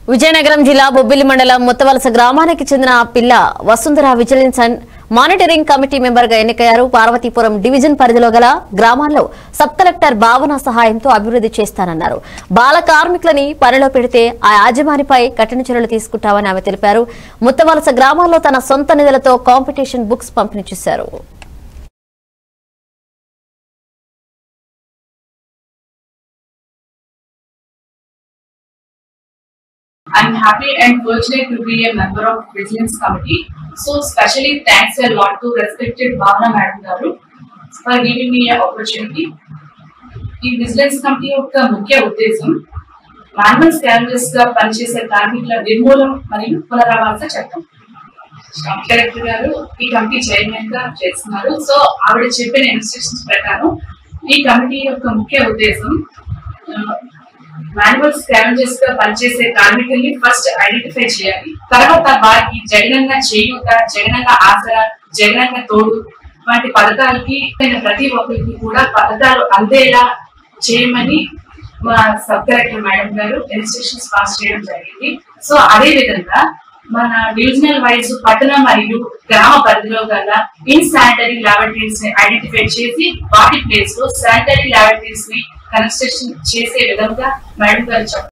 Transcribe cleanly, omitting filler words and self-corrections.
విజయనగరం జిల్లా బొబ్బిలి మండలం ముత్తవలస గ్రామానికి చెందిన పిల్ల Vasundhara vigilance and monitoring committee member గా ఎన్నికయ్యారు. పార్వతీపురం డివిజన్ పరిధిలో గల గ్రామాల్లో సబ్ కలెక్టర్ భావన సహాయంతో అభివృద్ధి చేస్తానన్నారు. బాల కార్మికులని పనిలో పెడితే ఆ యాజమానిపై కఠిన చర్యలు తీసుకుంటామని ఆమె తెలిపారు. ముత్తవలస గ్రామాల్లో తన సొంత నిధులతో కాంపిటీషన్ బుక్స్ పంపిణీ చేశారు. I'm happy and fortunate to be a member of Vigilance Committee. So, specially thanks a lot to respected Bhavana Madam Garu for giving me an opportunity. The Vigilance Committee యొక్క ముఖ్య ఉద్దేశం manual scavengers గా పనిచేసే కార్మికుల నిర్మూలన మరియు పునరావాస చట్టం. కలెక్టర్ గారు ఈ కమిటీ చైర్మన్ గా చేస్తున్నారు. సో ఆవిడ చెప్పిన ఇన్స్ట్రక్షన్స్ ప్రకారం ఈ కమిటీ యొక్క ముఖ్య ఉద్దేశం మాన్యువల్ స్కావెంజర్స్ గా పనిచేసే కార్మికుల్ని ఫస్ట్ ఐడెంటిఫై చేయాలి. తర్వాత వారికి జగనన్న చేయూత, జగనన్న ఆసరా, జగనన్న తోడు వంటి పథకాలకి ప్రతి ఒక్కరికి కూడా పథకాలు అందేలా చేయమని మా సబ్ కలెక్టర్ మేడం గారు ఇన్స్ట్రక్షన్స్ పాస్ చేయడం జరిగింది. సో అదే విధంగా మన డివిజనల్ వైజ్ పట్టణ మరియు గ్రామ పరిధిలో గల ఇన్ శానిటరీ ల్యాబొరేటరీస్ ని ఐడెంటిఫై చేసి వాటి ప్లేస్ లో శానిటరీ ల్యాబొరేటరీస్ ని కన్స్ట్రక్షన్ చేసే విధంగా మేడం గారు చెప్పారు.